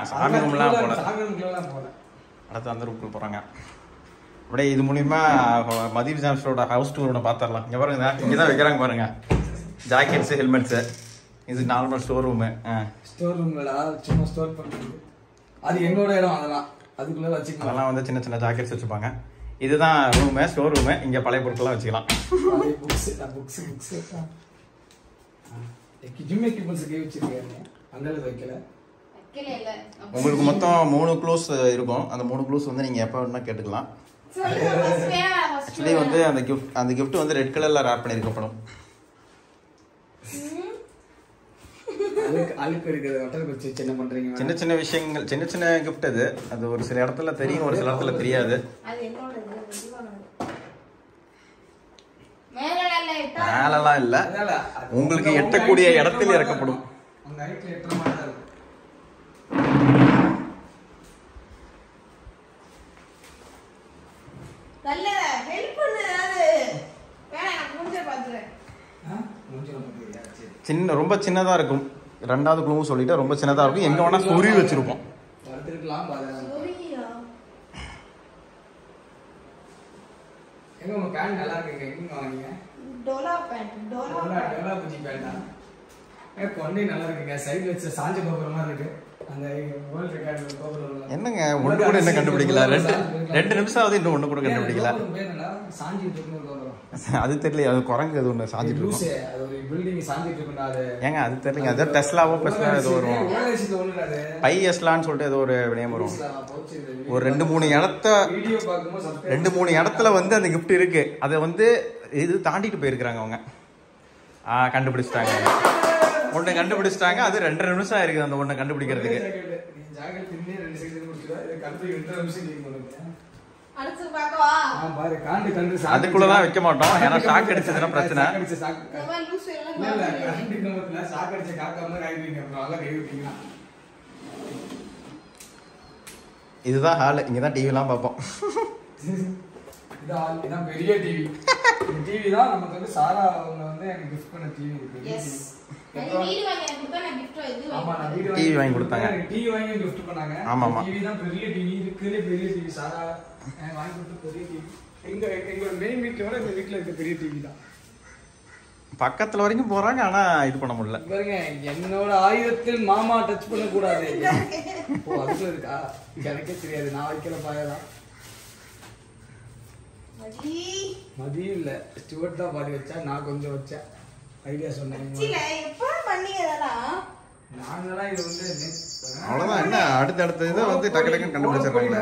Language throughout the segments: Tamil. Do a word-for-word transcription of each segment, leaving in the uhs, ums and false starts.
சாமி ரூம்லாம் போல அடுத்து அந்த ரூம்க்கு போகிறாங்க. அப்படியே இது மூலிமா மதி சாம்ஸோட ஹவுஸ் டூர் ஒன்று பார்த்துடலாம். இங்கே பாருங்க, இங்கே தான் வைக்கிறாங்க பாருங்க ஜாக்கெட்ஸு ஹெல்மெட்ஸு. இது நார்மல் ஸ்டோர் ரூமு. ஸ்டோர் ரூம்லடா சும்மா ஸ்டோர் பண்ணுறது, அது என்னோட இடம். அதெல்லாம் அதுக்குள்ளே வச்சுக்கலாம். அதெல்லாம் வந்து சின்ன சின்ன ஜாக்கெட்ஸ் வச்சுப்பாங்க. இதுதான் ரூமு, ஸ்டோர் ரூமு. இங்கே பழைய பொருட்கள்லாம் வச்சுக்கலாம். Books books books gym equipments கே வச்சிருக்கேன். அந்த வைக்கல. உங்களுக்கு மொத்தம் மூணு க்ளோஸ் இருக்கும். அந்த மூணு க்ளோஸ் வந்து நீங்கள் எப்போ வேணா கேட்டுக்கலாம். ஆக்சுவலி வந்து அந்த கிஃப்ட் அந்த கிஃப்ட் வந்து ரெட் கலரில் ரேப் பண்ணியிருக்கப்படும். சின்ன சின்ன விஷயங்கள், சின்ன சின்ன கிஃப்ட் அது. அது ஒரு சில இடத்துல தெரியும், ஒரு சில இடத்துல தெரியாது. மேலெல்லாம் இல்ல, உங்களுக்கு எட்டக்கூடிய இடத்தில் இறக்கப்படும். சின்ன ரொம்ப சின்னதா இருக்கும். ரெண்டாவது குழுவும் சொல்லிட்டு ரொம்ப சின்னதா இருக்கும். எங்க வேணா சொருவி வச்சிருப்போம். எங்க உங்க பேண்ட் நல்லா இருக்குங்க. எங்க வாங்குனீங்க? டோலா பேண்ட். டோலா டோலா புஜி பேண்டா? ஏ கொண்டே நல்லா இருக்குங்க. சைடுல வச்ச சாஞ்ச கோபுரம் மாதிரி இருக்கு. அந்த வேர்ல்ட் ரெக்கார்ட் கோபுரம். என்னங்க ஒண்ணு கூட என்ன கண்டுபிடிக்கல? ரெண்டு ரெண்டு நிமிஷம் ஆகுது, இன்னும் ஒண்ணு கூட கண்டுபிடிக்கல. சாஞ்சிட்டு இருக்கு கோபுரம். அது தெரியல. அது குரங்கு அது ஒண்ணு சாஞ்சிட்டு இருக்கு. அது ஒரு பில்டிங் சாஞ்சிட்டு இருக்குடா அது. ஏங்க அது தெரியல. அது டெஸ்லாவோ பெஸ்லா ஏதோ வரும். ஓஎஸ்ல ஒண்ணுடா அது. பை எஸ்லான்னு சொல்லிட்டு ஏதோ ஒரு வினயம் வரும். ஒரு ரெண்டு மூணு இடத்த வீடியோ பாக்கும்போது ரெண்டு மூணு இடத்துல வந்து அந்த கிஃப்ட் இருக்கு. அதை வந்து இது தாண்டிட்டு போயிருக்காங்க அவங்க. ஆ கண்டுபிடிச்சிட்டாங்க. ஒண்ணு கண்டுபிடிச்சிட்டாங்க. அது ரெண்டரை நிமிஷம் ஆயிருக்கு அந்த ஒண்ணு கண்டுபிடிக்கிறதுக்கு. அதுக்குள்ளதான் வைக்க மாட்டோம். ஏன்னா ஷாக் அடிச்சதுன்னா பிரச்சனை. இதுதான் ஹால். இங்கதான் டிவி எல்லாம் பார்ப்போம். இதான் பெரிய டிவி. இந்த டிவி தான் நமக்கு வந்து சாரா அவங்க வந்து எனக்கு கிஃப்ட் பண்ண டிவி இருக்கு. எஸ். டிவி வாங்கி கொடுத்தா நான் கிஃப்ட் இது ஆமா நான் டிவி வாங்கி கொடுத்தாங்க. டிவி வாங்கி கிஃப்ட் பண்ணாங்க. ஆமா ஆமா. டிவி தான் பெரிய டிவி இருக்குல, பெரிய டிவி சாரா வாங்கி கொடுத்த பெரிய டிவி. எங்க எங்க மெயின் வீட்ல வர இந்த வீட்ல இருக்க பெரிய டிவி தான். பக்கத்துல வரைக்கும் போறாங்க, ஆனா இது பண்ண முடியல. பாருங்க, என்னோட ஆயுதத்தில் மாமா டச் பண்ண கூடாது. ஓ அதுல இருக்கா? எனக்கே தெரியாது. நான் வைக்கல பாயலாம். மதி மதி இல்ல, ஸ்டூவர்ட் தான் பாடி வச்சா. நான் கொஞ்சம் வச்சேன். ஐடியா சொன்னேன். இல்ல எப்ப பண்ணீங்கடா? நாங்களா இது வந்து அவ்வளவுதான். என்ன அடுத்த அடுத்த இத வந்து டக்கு டக்கு கண்டுபிடிச்சறாங்க.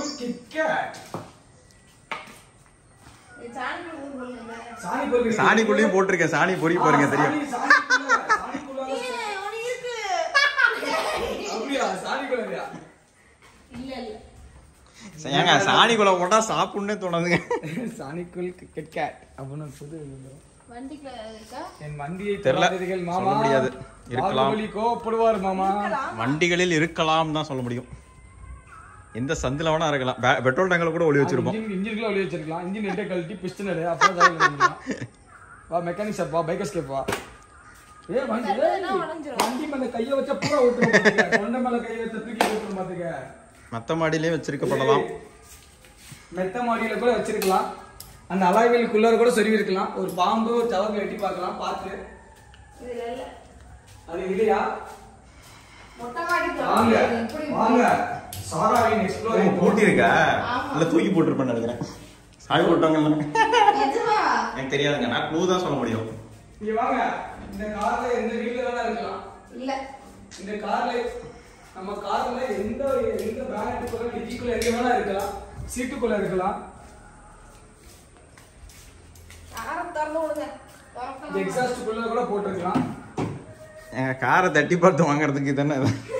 சாணி பொரி சாணி குள்ளையும் போட்டுருக்கேன். சாணி பொரி பாருங்க தெரியும். அப்படியா? சாணி குள்ளையா? இல்ல இல்ல. ஏங்க சாணி குள்ள போட்டா சாப்பிடனே தோணுதுங்க. சாணிக்குள் கிட் கேட் அப்படினு புது வண்டிக்குள்ள இருக்கா? என் வண்டியை தெரியல மாமா. சொல்ல முடியாது. இருக்கலாம். வலி கோபப்படுவார் மாமா. வண்டிகளில் இருக்கலாம் தான் சொல்ல முடியும். எந்த சந்தில வேணா இருக்கலாம். பெட்ரோல் டேங்க்ல கூட ஒளி வச்சிருப்போம். இன்ஜின்ல ஒளி வச்சிருக்கலாம். இன்ஜின் எட்ட கழட்டி பிஸ்டன் எடு. அப்போ தான் பண்ணலாம். வா மெக்கானிக் ஷாப் வா, பைக் எஸ்கேப் வா. ஏய் வண்டி வண்டி மேல கைய வச்சா பூரா ஓட்டுறீங்க. கொண்ட மேல கைய வச்சா தூக்கி ஓட்டுற மாட்டீங்க. மத்த மாடியிலே வச்சிருக்கப்படலாம். மெத்த மாடியில கூட வச்சிருக்கலாம். அந்த அலாய்வில் குள்ளர கூட சொருவி இருக்கலாம். ஒரு பாம்பு ஒரு டவர்ல எட்டி பார்க்கலாம். பாத்து இல்ல இல்ல அது இல்லையா? மொட்டை மாடிக்கு வாங்க வாங்க. சாராவின் எக்ஸ்ப்ளோரிங் போட்டி இருக்கா? இல்ல தூக்கி போட்டுருப்பேன்னு நினைக்கிறேன். சாய் போட்டாங்கல்ல. நிஜமா? எனக்கு தெரியாதுங்க. நான் க்ளூ தான் சொல்ல முடியும். இங்க வாங்க. இந்த கார்ல எந்த வீல்ல வேணா இருக்கலாம். இல்ல இந்த கார்ல நம்ம கார்ல எந்த எந்த பிராண்டுக்குள்ள டிஜிக்குள்ள எங்க வேணா இருக்கலாம். சீட்டுக்குள்ள இருக்கலாம். காரை தரல விடுங்க. இந்த எக்ஸாஸ்ட்க்குள்ள கூட போட்டுக்கலாம். எங்க காரை தட்டி பார்த்து வாங்குறதுக்கு தானே.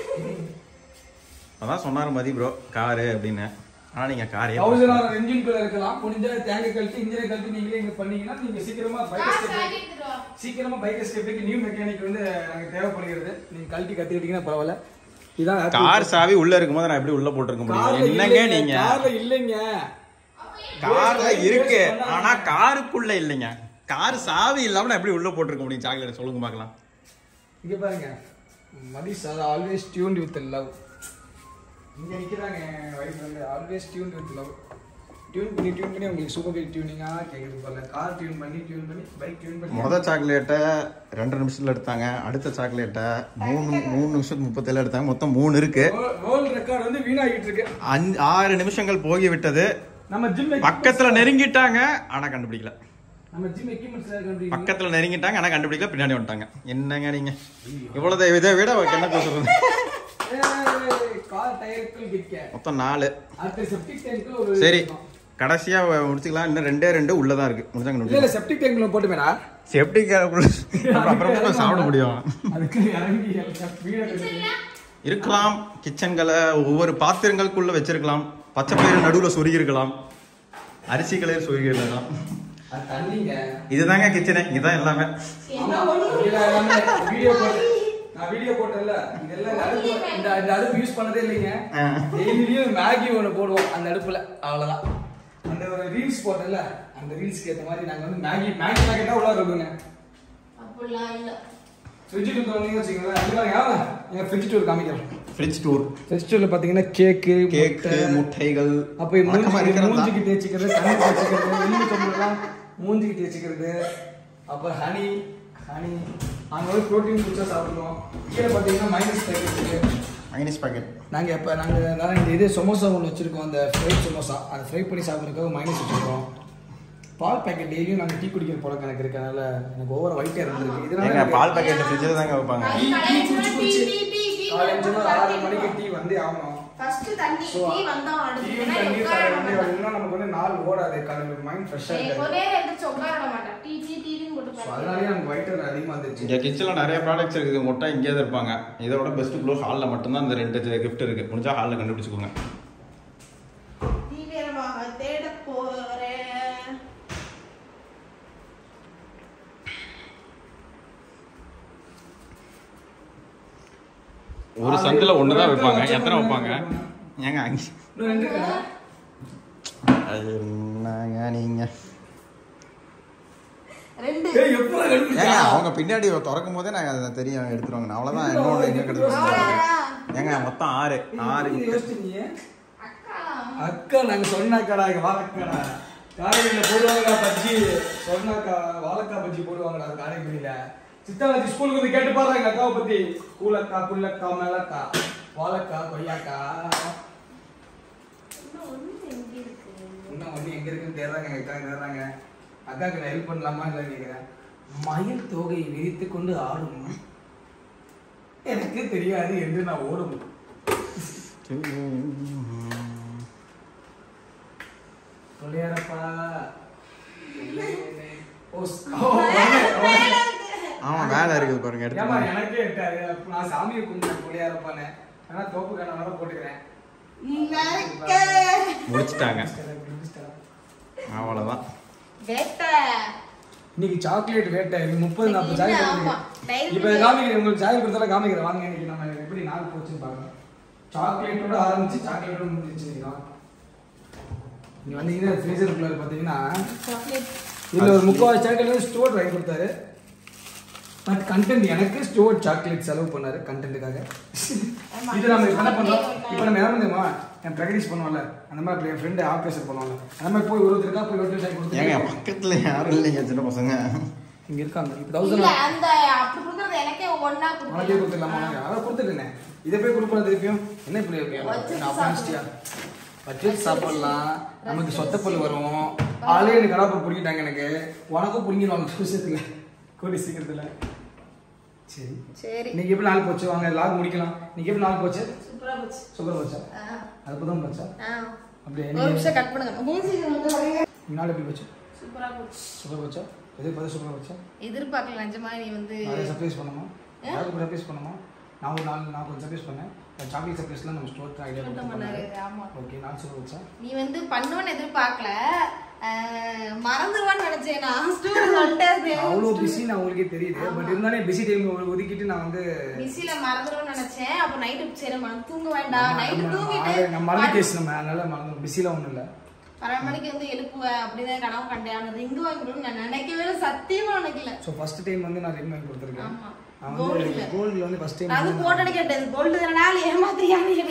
அதான் சொன்னாரு மதி ப்ரோ காரு அப்படின்னு. ஆனா நீங்க காரே தௌசண்ட் ஆர் இன்ஜின்குள்ள இருக்கலாம். முடிஞ்ச டேங்க் கழட்டி இன்ஜினை கழட்டி நீங்களே இங்க பண்ணீங்கன்னா நீங்க சீக்கிரமா பைக் ஸ்டெப் சீக்கிரமா பைக் ஸ்டெப்புக்கு நியூ மெக்கானிக் வந்து எனக்கு தேவைப்படுகிறது. நீங்க கழட்டி கத்துக்கிட்டீங்கன்னா பரவாயில்ல. இதான் கார் சாவி உள்ள இருக்கும்போது நான் எப்படி உள்ள போட்டுருக்க முடியும்? என்னங்க நீங்க? கார்ல இல்லங்க. கார்ல இருக்கு, ஆனா காருக்குள்ள இல்லங்க. கார் சாவி இல்லாம நான் எப்படி உள்ள போட்டுருக்க முடியும்? சாக்லேட் சொல்லுங்க பார்க்கலாம். இங்க பாருங்க. Mathi sir always tuned with love. இங்கே நிற்கிறாங்க என் வைஃப் வந்து always tune with love. Tune பண்ணி டியூன் பண்ணி உங்களுக்கு சூப்பர் பைக் டியூனிங்காக கேட்குறது போல. கார் டியூன் பண்ணி டியூன் பண்ணி பைக் டியூன் பண்ணி. முதல் சாக்லேட்டை ரெண்டு நிமிஷத்தில் எடுத்தாங்க. அடுத்த சாக்லேட்டை மூணு மூணு நிமிஷத்துக்கு முப்பத்தேழு எடுத்தாங்க. மொத்தம் மூணு இருக்கு. வேர்ல்ட் ரெக்கார்டு வந்து வீணாகிட்டு இருக்கு. அஞ்சு ஆறு நிமிஷங்கள் போகி விட்டது. நம்ம ஜிம் பக்கத்தில் நெருங்கிட்டாங்க ஆனால் கண்டுபிடிக்கல. நம்ம ஜிம் எக்யூப்மெண்ட்ஸ் கண்டுபிடிக்கல. பக்கத்தில் நெருங்கிட்டாங்க ஆனால் கண்டுபிடிக்கல. பின்னாடி வந்துட்டாங்க. என்னங்க நீங்க இவ்வளவு இதை விட என்ன பேசுறது? கார் டயருக்குள் கிட்ட மொத்தம் நாலு. அடுத்த செப்டிக் டேங்க்ல ஒரு சரி கடைசியா முடிச்சுக்கலாம். இன்னும் ரெண்டே ரெண்டு உள்ளதா இருக்கு. முடிச்சாங்க. இல்ல செப்டிக் டேங்க்ல போட்டுமேடா. செப்டிக் டேங்க்ல அப்புறம் சாப்பிட முடியும். அதுக்கு இறங்கி இருக்கலாம். கிச்சன்களை ஒவ்வொரு பாத்திரங்களுக்குள்ள வச்சிருக்கலாம். பச்சை பயிறு நடுவுல சொருகி இருக்கலாம். அரிசி கலையில் சொருகி இருக்கலாம். இதுதாங்க கிச்சனே. இதுதான் எல்லாமே. வீடியோ போட்டு நான் வீடியோ போட்டேன்ல, இதெல்லாம் அடுப்பு இந்த இந்த அடுப்பு யூஸ் பண்ணதே இல்லைங்க. டெய்லியும் மேகி ஒன்று போடுவோம் அந்த அடுப்புல, அவ்வளோதான். அந்த ஒரு ரீல்ஸ் போட்டேன்ல, அந்த ரீல்ஸ்க்கு ஏற்ற மாதிரி நாங்கள் வந்து மேகி மேகி பேக்கெட் தான் உள்ள இருக்குங்க. அப்படிலாம் இல்லை. ஃப்ரிட்ஜ் டூர் வந்தீங்கன்னு வச்சுக்கோங்களேன். அதுக்காக எங்கள் ஃப்ரிட்ஜ் டூர் காமிக்கிறோம். ஃப்ரிட்ஜ் டூர் ஃப்ரிட்ஜ் டூரில் பார்த்தீங்கன்னா கேக்கு கேக்கு முட்டைகள், அப்போ மூஞ்சிக்கு தேய்ச்சிக்கிறது, கண்ணு தேய்ச்சிக்கிறது, எலும்பு தொம்புலாம் மூஞ்சிக்கு தேய்ச்சிக்கிறது, அப்புறம் ஹனி ஹனி அங்கே வந்து ப்ரோட்டீன் ஃபுட்ஸாக சாப்பிடுவோம். கீழே பார்த்தீங்கன்னா மைனஸ் பேக்கெட் இருக்குது. மைனஸ் பேக்கெட் நாங்கள் எப்போ நாங்கள் நான் இந்த இது சமோசா ஒன்று வச்சுருக்கோம். அந்த ஃப்ரை சமோசா அதை ஃப்ரை பண்ணி சாப்பிட்றதுக்காக மைனஸ் வச்சுருக்கோம். பால் பேக்கெட் டெய்லியும் நாங்கள் டீ குடிக்கிற பழக்கம் எனக்கு இருக்கு. அதனால எனக்கு ஓவர ஒயிட்டாக இருந்திருக்கு. இதனால பால் பேக்கெட் ஃப்ரிட்ஜில் தாங்க வைப்பாங்க. காலேஜில் ஆறு மணிக்கு டீ வந்து ஆகணும். நமக்கு வந்து நாள் ஓடாது. காலையில் மைண்ட் ஃப்ரெஷ்ஷாக அதனாலே நமக்கு வைட்டர் அதிகமாக இருந்துச்சு. இங்கே கிச்சனில் நிறைய ப்ராடக்ட்ஸ் இருக்குது. முட்டை இங்கே தான் இருப்பாங்க. இதோட பெஸ்ட் க்ளோஸ் ஹாலில் மட்டும்தான் இந்த ரெண்டு கிஃப்ட் இருக்குது. முடிஞ்சா ஹாலில் கண்டுபிடிச்சிக்கோங்க. ஒரு சந்தில் ஒன்று தான் வைப்பாங்க. எத்தனை வைப்பாங்க ஏங்க? அங்கே என்னங்க நீங்க ஏங்க அவங்க பின்னாடி திறக்கும் போதே நாங்கள் அதை தெரியும் எடுத்துருவாங்க. அவ்வளோதான். என்னோட எங்க எடுத்து ஏங்க மொத்தம் ஆறு ஆறு அக்கா நாங்கள் சொன்னாக்கடா எங்கள் வாழைக்காடா காரைக்குடியில் போடுவாங்கடா பஜ்ஜி. சொன்னாக்கா வாழைக்காய் பஜ்ஜி போடுவாங்கடா காரைக்குடியில். சித்தாவதி ஸ்கூலுக்கு வந்து கேட்டு பாருங்க எங்கள் அக்காவை பற்றி. கூலக்கா புல்லக்கா மேலக்கா வாழைக்கா கொய்யாக்கா இன்னும் ஒன்று எங்கே இருக்குன்னு தேடுறாங்க. எங்கள் அக்கா தேடுறாங்க. அக்காவுக்கு நான் ஹெல்ப் பண்ணலாமா இல்லை கேட்குறேன். மயில் தொகை விரித்து கொண்டு ஆடும் எனக்கு தெரியாது என்று நான் ஓடும். சொல்லியாரப்பா ஆமா வேலை இருக்குது பாருங்க. எனக்கே எட்டாது. நான் சாமியை கும்பிட்டேன் சொல்லியாரப்பான்னு. ஆனா தோப்பு கண்ணால போட்டுக்கிறேன். முடிச்சிட்டாங்க. அவ்வளவுதான். இன்னைக்கு சாக்லேட் வேட்டை முப்பது நாற்பது சாக்லேட். இப்ப காமிக்கிறேன் உங்களுக்கு. சாக்லேட் கொடுத்தாலும் காமிக்கிறேன் வாங்க. இன்னைக்கு நம்ம எப்படி நாள் போச்சுன்னு பாருங்க. சாக்லேட்டோட ஆரம்பிச்சு சாக்லேட்டோட முடிஞ்சிருச்சுங்களா? நீங்க வந்தீங்கன்னா ஃப்ரீசருக்குள்ள பாத்தீங்கன்னா இதுல ஒரு முக்கால் சாக்லேட் ஸ்டோர் வாங்கி கொடுத்தாரு. பட் கண்டென்ட் எனக்கு ஸ்டோர் சாக்லேட் செலவு பண்ணாரு கண்டென்ட்டுக்காக. இது நம்ம என்ன பண்றோம் இப்போ? நம்ம இறந்துமா என் ப்ராக்டிஸ் பண்ணுவோம்ல, அந்த மாதிரி என் ஃப்ரெண்டு ஆப்ரேஷன் பண்ணுவாங்க. அந்த மாதிரி போய் ஒரு ஒருத்தருக்கா போய் ஒரு சாய் கொடுத்து ஏங்க பக்கத்துல யாரும் இல்லைங்க சின்ன பசங்க இங்க இருக்காங்க. இப்போ தௌசண்ட் அந்த அப்படி கொடுக்கறது எனக்கே ஒண்ணா கொடுத்து உனக்கே கொடுத்துடலாமா? அதை கொடுத்துட்டேன். இதை போய் கொடுப்போம் திருப்பியும் என்ன இப்படி இருக்கு? அப்பான்ஸ்டியா வச்சு சாப்பிடலாம். நமக்கு சொத்தப்பல் வரும். ஆளே எனக்கு கடாப்பல் பிடிக்கிட்டாங்க. எனக்கு உனக்கும் பிடிங்கிடுவாங்க சூசத்துல கூடி சீக்கிரத்துல. சரி சரி இன்னைக்கு எப்படி நாள் போச்சு? வாங்க லாக் முடிக்கலாம். இன்னைக்கு எப்படி நாள் போச்சு? சூப்பரா போச்சு. சூப்பரா போச்சா? அற்புதம் போச்சா? அப்படியே ஒரு நிமிஷம் கட் பண்ணுங்க. மூஞ்சி வந்து வரீங்க. நாள் எப்படி போச்சு? சூப்பரா போச்சு. சூப்பரா போச்சா? எது பார்த்து சூப்பரா போச்சா? எதிர்பார்க்கல நிஜமா. நீ வந்து நிறைய சர்ப்ரைஸ் பண்ணுமா? யாருக்கு சர்ப்ரைஸ் பண்ணுமா? நான் ஒரு நாள் நான் கொஞ்சம் சர்ப்ரைஸ் பண்ணேன். சாக்லேட் சர்ப்ரைஸ்லாம் நம்ம ஸ்டோர் ஐடியா பண்ணாரு. ஆமா ஓகே நாள் சூப்பரா போச்சா? நீ வந்து பண்ணுவேன்னு எதிர்பார்க்கல. மறந்துடுவான்னு நினைச்சேன். நான் ஸ்டோர் சொல்லிட்டேன். அவ்வளோ பிஸி நான் உங்களுக்கே தெரியுது. பட் இருந்தாலும் பிஸி டைம் ஒதுக்கிட்டு நான் வந்து பிஸில மறந்துடுவேன்னு நினைச்சேன். அப்ப நைட்டு சரி தூங்க வேண்டாம். நைட்டு தூங்கிட்டு நம்ம மறந்து பேச நம்ம அதனால மறந்து பிஸிலாம் ஒன்றும் இல்லை. பன்னெண்டு மணிக்கு வந்து எழுப்புவேன் அப்படிதான் கனவு கண்டேன். ரிங்கு வாங்கி கொடுன்னு நான் நினைக்கவே சத்தியமா நினைக்கல. ஸோ ஃபர்ஸ்ட் டைம் வந்து நான் ரிங் வாங்கி கொடுத்துருக்கேன். ஆமா நான் வந்து கோல்டில் வந்து ஃபர்ஸ்ட் டைம் அது போட்டோன்னு கேட்டது. கோல்டு தானே ஏமாத்தியான்னு கேட்டேன்.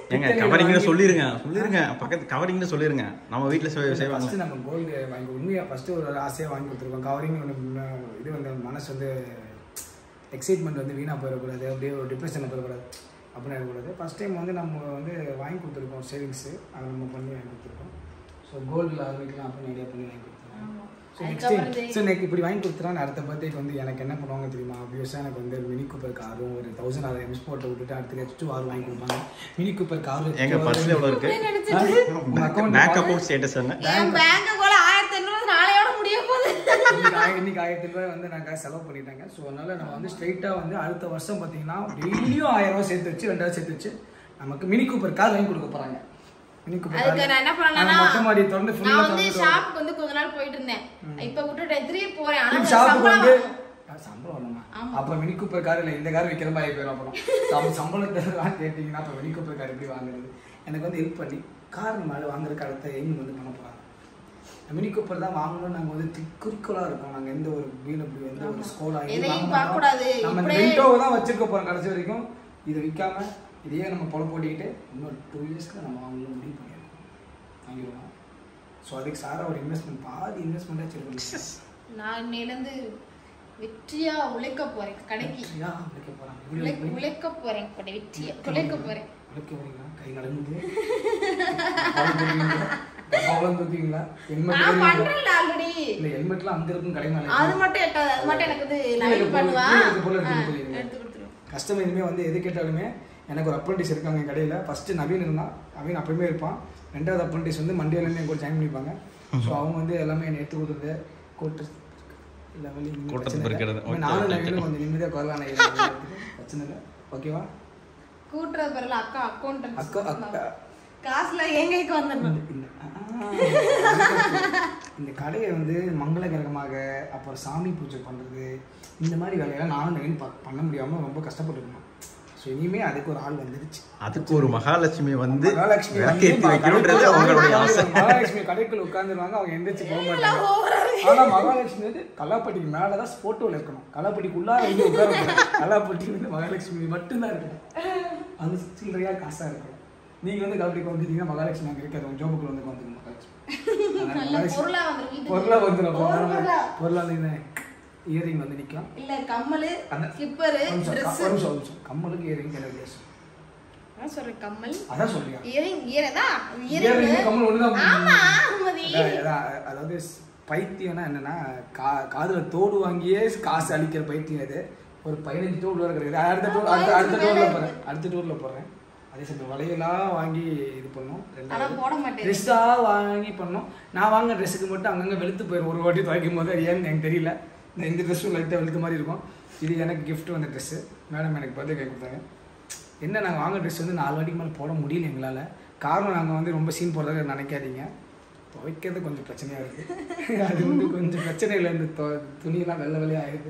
ஏங்க கவரிங்னு சொல்லிருங்க சொல்லிருங்க பக்கத்து கவரிங்னு சொல்லிருங்க நம்ம வீட்ல செய்வாங்க ஃபர்ஸ்ட் நம்ம கோல்டு வாங்கி உண்மையா ஃபர்ஸ்ட் ஒரு ஆசையா வாங்கி கொடுத்துருக்கோம் கவரிங் இது வந்து மனசு வந்து எக்ஸைட்மெண்ட் வந்து வீணா போயிடக்கூடாது அப்படியே ஒரு டிப்ரெஷனில் போயிடக்கூடாது அப்படின்னு இருக்கக்கூடாது ஃபர்ஸ்ட் டைம் வந்து நம்ம வந்து வாங்கி கொடுத்துருக்கோம் சேவிங்ஸு அதை நம்ம பண்ணி வாங்கி கொடுத்துருக்கோம் ஸோ கோல்டில் ஆரம்பிக்கலாம் அப்படின்னு ஐடியா பண்ணி வாங்கி கொடுத்துருக்கோம் ஸோ நெக்ஸ்ட் டைம் ஸோ எனக்கு இப்படி வாங்கி கொடுத்துறான் அடுத்த பர்த்டேக்கு வந்து எனக்கு என்ன பண்ணுவாங்க தெரியுமா ஆப்வியஸாக எனக்கு வந்து மினி கூப்பர் காரும் ஒரு தௌசண்ட் ஆறு எம்ஸ் போட்டு விட்டுட்டு அடுத்த எக்ஸ்ட் ஆறு வாங்கி கொடுப்பாங்க மினி கூப்பர் கார் எங்க பர்ஸ்ல எவ்வளவு இருக்கு உங்க அக்கௌண்ட் பேங்க் அக்கவுண்ட் ஸ்டேட்டஸ் என்ன என் பேங்க் அக்கவுண்ட் ஆயிரத்தி ஐநூறு நாளையோட முடிய போகுது இன்னைக்கு ஆயிரம் இன்னைக்கு ஆயிரத்தி ரூபாய் வந்து நாங்கள் செலவு பண்ணிட்டாங்க ஸோ அதனால நம்ம வந்து ஸ்ட்ரைட்டாக வந்து அடுத்த வருஷம் பார்த்தீங்கன்னா டெய்லியும் ஆயிரம் ரூபாய் சேர்த்து வச்சு ரெண்டாயிரம் சேர்த்து வச்சு நமக்கு மினி கூப்பர் கார் வாங்கி கொடுக்க போறாங்க மினி கூப்பர் அதுக்கு நான் என்ன பண்ணலாம்னா மொட்டை மாடி திறந்து நான் ஃபுல்லா வந்து ஷாப்புக்கு வந்து கொஞ்ச நாள் போயிட்டு இருந்தேன் இப்ப விட்டுட்டேன் திரும்பி போறேன் ஆனா ஷாப்புக்கு வந்து சம்பளம் சம்பளம் வரணுமா அப்ப மினி கூப்பர் கார் இல்லை இந்த கார் விற்கிற மாதிரி போயிடும் அப்புறம் அப்போ சம்பளத்தை கேட்டீங்கன்னா அப்போ மினி கூப்பர் கார் எப்படி வாங்குறது எனக்கு வந்து ஹெல்ப் பண்ணி கார் மேலே வாங்குறதுக்கு அடுத்த எய்ம் வந்து பண்ண போறாங்க மினி கூப்பர் தான் வாங்கணும்னு நாங்கள் வந்து குறிக்கோளாக இருக்கோம் நாங்கள் எந்த ஒரு பிஎம்டபிள்யூ எந்த ஒரு ஸ்கோலா நம்ம இந்த விண்டோவை தான் வச்சிருக்க போகிறோம் கடைசி வரைக்கும் இதை விற்காம இதையே நம்ம பொல போட்டிக்கிட்டு இன்னொரு டூ இயர்ஸ்க்கு நம்ம வாங்கணும் முடிவு பண்ணிடுவோம் வாங்கிடுவோம் ஸோ அதுக்கு சாரா ஒரு இன்வெஸ்ட்மெண்ட் பாதி இன்வெஸ்ட்மெண்ட்டாக வச்சிருக்கோம் நான் இன்னையிலேருந்து வெற்றியா உழைக்க போறேன் கடைக்கு உழைக்க போகிறேன் உழைக்க போறேன் வெற்றியா உழைக்க போறேன் உழைக்க போறீங்களா கை நடந்து அவ்வளவு தூக்கிங்களா ஹெல்மெட் ஆல்ரெடி இல்ல ஹெல்மெட்லாம் அங்க இருக்கும் கடை மேல அது மட்டும் எட்டாது அது மட்டும் எனக்கு வந்து லைவ் பண்ணுவா எடுத்து கொடுத்துருவேன் கஸ்டமர் இனிமே வந்து எது கேட்டாலுமே எனக்கு ஒரு அப்ரண்டிஸ் இருக்காங்க என் கடையில் ஃபஸ்ட்டு நவீன் இருந்தான் நவீன் அப்பயுமே இருப்பான் ரெண்டாவது அப்ரண்டிஸ் வந்து மண்டியிலேருந்து என் கூட ஜாயின் பண்ணிப்பாங்க ஸோ அவங்க வந்து எல்லாமே என்னை எடுத்து கொடுக்குறது கூட்டு லெவலில் நானும் நவீனும் கொஞ்சம் நிம்மதியாக குரலான பிரச்சனை இல்லை ஓகேவா கூட்டுறது பிறகு அக்கா அக்கௌண்ட் அக்கா அக்கா காசுல எங்களுக்கு வந்துடணும் இந்த கடையை வந்து மங்களகரமாக அப்புறம் சாமி பூஜை பண்ணுறது இந்த மாதிரி வேலையெல்லாம் நானும் நவீன் பண்ண முடியாமல் ரொம்ப கஷ்டப்பட்டுருக்கோம் ஸோ இனிமே அதுக்கு ஒரு ஆள் வந்துருச்சு அதுக்கு ஒரு மகாலட்சுமி வந்து மகாலட்சுமி மகாலட்சுமி கடைக்குள்ள உட்காந்துருவாங்க அவங்க எந்திரிச்சு போக மாட்டாங்க ஆனால் மகாலட்சுமி வந்து கல்லாப்பட்டிக்கு மேலே தான் ஃபோட்டோவில் இருக்கணும் கல்லாப்பட்டிக்குள்ளார வந்து உட்கார கல்லாப்பட்டி வந்து மகாலட்சுமி மட்டும்தான் இருக்கணும் அது சில்லறையாக காசாக இருக்கணும் நீங்கள் வந்து கல்லாப்பட்டிக்கு வந்துட்டீங்கன்னா மகாலட்சுமி அங்கே இருக்காது உங்கள் ஜோபுக்குள்ள வந்து வந்துடும் மகாலட்சுமி பொருளாக வந்துடும் பொருளாக வந்து இயரிங் வந்து நிக்கலாம் இல்ல கம்மல் ஸ்லிப்பர் Dress ஒரு நிமிஷம் கம்மலுக்கு இயரிங் என்ன வித்தியாசம் நான் சொல்றேன் கம்மல் அதான் சொல்றியா இயரிங் இயரதா இயரிங் கம்மல் ஒண்ணுதான் ஆமா ஆமாதி அதாவது பைத்தியம்னா என்னன்னா காதுல தோடு வாங்கியே காசு அளிக்கிற பைத்தியம் இது ஒரு பதினஞ்சு டூர் இருக்குது அடுத்த டூர் அடுத்த அடுத்த டூர்ல போறேன் அடுத்த டூர்ல போறேன் அதே சமயம் வளையெல்லாம் வாங்கி இது பண்ணோம் ரெண்டாவது ட்ரெஸ்ஸா வாங்கி பண்ணோம் நான் வாங்க ட்ரெஸ்ஸுக்கு மட்டும் அங்கங்க வெளுத்து போயிடும் ஒரு வாட்டி துவைக்கும் போது ஏன்னு எனக்கு தெரியல இந்த ட்ரெஸ்ஸும் லைட்டாக வெளுத்த மாதிரி இருக்கும் இது எனக்கு கிஃப்ட் வந்த ட்ரெஸ்ஸு மேடம் எனக்கு பர்த்டே கேக் கொடுத்தாங்க என்ன நாங்கள் வாங்க ட்ரெஸ் வந்து நாலு வாட்டிக்கு மேலே போட முடியல எங்களால் காரணம் நாங்கள் வந்து ரொம்ப சீன் போடுறதாக நினைக்காதீங்க துவைக்கிறது கொஞ்சம் பிரச்சனையாக இருக்குது அது வந்து கொஞ்சம் பிரச்சனையில் இருந்து துணியெல்லாம் வெள்ளை வெள்ளையாக ஆயிடுது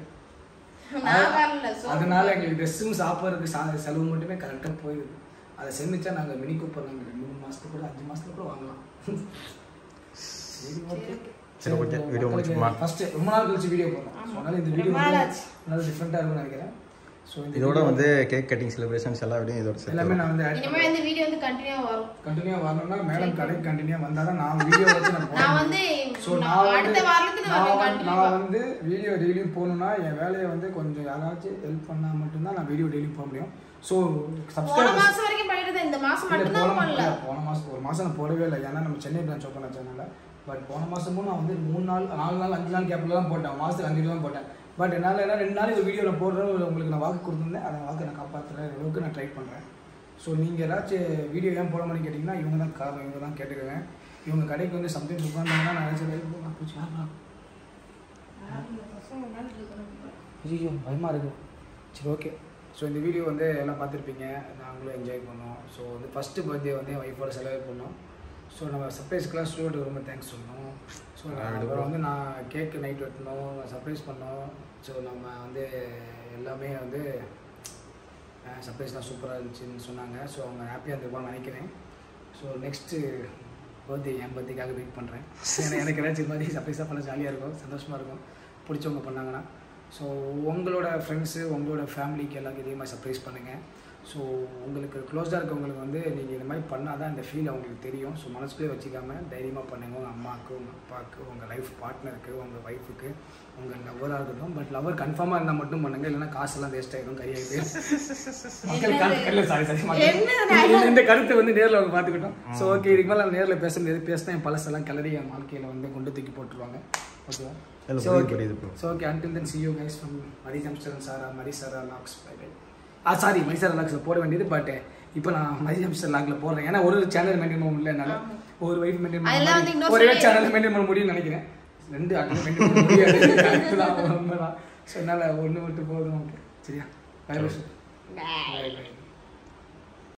அதனால எங்களுக்கு ட்ரெஸ்ஸும் சாப்பிட்றதுக்கு சா செலவு மட்டுமே கரெக்டாக போயிடுது அதை செஞ்சுச்சா நாங்கள் மினி கூப்பர் நாங்கள் ரெண்டு மூணு மாதத்துக்கு கூட அஞ்சு மாதத்துக்கு கூட வாங்கலாம் சரி ஓகே சரி ஓகே வீடியோ முடிச்சுமா ஃபர்ஸ்ட் ரொம்ப நாள் கழிச்சு வீடியோ போடுறோம் அதனால இந்த வீடியோ நல்ல டிஃபரெண்டா இருக்கும்னு நினைக்கிறேன் சோ இதோட வந்து கேக் கட்டிங் செலிப்ரேஷன்ஸ் எல்லா வீடியோ இதோட சேர்த்து எல்லாமே நான் வந்து இனிமே இந்த வீடியோ வந்து கண்டினியூவா வரும் கண்டினியூவா வரணும்னா மேடம் கடை கண்டினியூவா வந்தா தான் நான் வீடியோ வச்சு நான் போடுறேன் நான் வந்து சோ நான் அடுத்த வாரத்துக்கு நான் நான் வந்து வீடியோ டெய்லியும் போணும்னா என் வேலையை வந்து கொஞ்சம் யாராச்சும் ஹெல்ப் பண்ணா மட்டும் தான் நான் வீடியோ டெய்லியும் போக முடியும் சோ போன மாசம் வரைக்கும் பண்ணிட்டு இந்த மாசம் மட்டும் தான் பண்ணல போன மாசம் ஒரு மாசம் நான் போடவே இல்லை ஏன்னா நம்ம சென்னை பிரான்ச் ஓபன் ஆச்சனால பட் போன மாசமும் நான் வந்து மூணு நாள் நாலு நாள் அஞ்சு நாள் கேப்ல தான் போட்டேன் மாசத்துக்கு அஞ்சு தான் போட்டேன் பட் என்னால் என்ன ரெண்டு நாள் இந்த வீடியோவில் போடுற உங்களுக்கு நான் வாக்கு கொடுத்துருந்தேன் அதை வாக்கு நான் காப்பாற்றுற அளவுக்கு நான் ட்ரை பண்ணுறேன் ஸோ நீங்கள் ஏதாச்சும் வீடியோ ஏன் போட மாதிரி கேட்டிங்கன்னா இவங்க தான் காரணம் இவங்க தான் கேட்டுக்குவேன் இவங்க கடைக்கு வந்து சம்டைம்ஸ் உட்காந்தாங்கன்னா நான் நினச்ச லைஃப் நான் பிடிச்சி ஐயோ பயமாக இருக்குது சரி ஓகே ஸோ இந்த வீடியோ வந்து எல்லாம் பார்த்துருப்பீங்க நாங்களும் என்ஜாய் பண்ணோம் ஸோ வந்து ஃபஸ்ட்டு பர்த்டே வந்து என் ஒய்ஃபோட செலவு பண்ணோம் ஸோ நம்ம சர்ப்ரைஸ்க்கெலாம் ஸ்டூடெண்ட்டுக்கு ரொம்ப தேங்க்ஸ் சொல்லணும் ஸோ அப்புறம் வந்து நான் கேக்கு நைட் வெட்டணும் சர்ப்ரைஸ் பண்ணோம் ஸோ நம்ம வந்து எல்லாமே வந்து சர்ப்ரைஸ்லாம் சூப்பராக இருந்துச்சுன்னு சொன்னாங்க ஸோ அவங்க ஹாப்பியாக இருந்திருப்பான்னு நினைக்கிறேன் ஸோ நெக்ஸ்ட்டு பர்த்டே என் பர்த்டேக்காக வெயிட் பண்ணுறேன் ஏன்னா எனக்கு ஏதாச்சும் மாதிரி சர்ப்ரைஸாக பண்ண ஜாலியாக இருக்கும் சந்தோஷமாக இருக்கும் பிடிச்சவங்க பண்ணாங்கன்னா ஸோ உங்களோட ஃப்ரெண்ட்ஸு உங்களோட ஃபேமிலிக்கு எல்லாருக்கும் இதே மாதிரி சர்ப்ரைஸ் பண்ணுங்கள் ஸோ உங்களுக்கு க்ளோஸாக இருக்கவங்களுக்கு வந்து நீங்கள் இந்த மாதிரி பண்ணால் தான் இந்த ஃபீல் அவங்களுக்கு தெரியும். ஸோ மனசுக்குள்ளே வச்சுக்காமல் தைரியமாக பண்ணுங்கள். உங்கள் அம்மாவுக்கு, உங்கள் அப்பாவுக்கு, உங்கள் லைஃப் பார்ட்னருக்கு, உங்கள் ஒய்ஃபுக்கு, உங்கள் லவ்வராக இருக்கட்டும். பட் லவர் கன்ஃபார்மாக இருந்தால் மட்டும் பண்ணுங்கள், இல்லைன்னா காசெல்லாம் வேஸ்ட் ஆகிடும், கரியாகிட்டு மக்கள் இல்லை சாரி சாரி இந்த கருத்தை வந்து நேரில் அவங்க பார்த்துக்கிட்டோம். ஸோ ஓகே, இதுக்கு மேலே நேரில் பேச முடியாது. பேசினா என் பழசெல்லாம் கிளறி என் வாழ்க்கையில் வந்து கொண்டு தூக்கி போட்டுருவாங்க. ஓகேவா? So okay so okay until then see you guys from Mathi ஜம்ஸ்டர் Sara Mathi Sara vlogs. Bye bye. ஆ சாரி மதி சாரா லாக்ஸில் போட வேண்டியது. பட் இப்போ நான் மதி ஜம்ஸ்டர் லாக்ல போடுறேன். ஏன்னா ஒரு சேனல் மெயின்டைன் பண்ண முடியல என்னால். ஒரு வைஃப் மெயின்டைன் பண்ண ஒரே சேனல் மெயின்டைன் பண்ண முடியும்னு நினைக்கிறேன். ரெண்டு அக்கௌண்ட் மெயின்டைன் பண்ண முடியாது. கரெக்டு தான், உண்மைதான். ஸோ என்னால் ஒன்று மட்டும் போதும். ஓகே சரியா? Bye bye. Bye.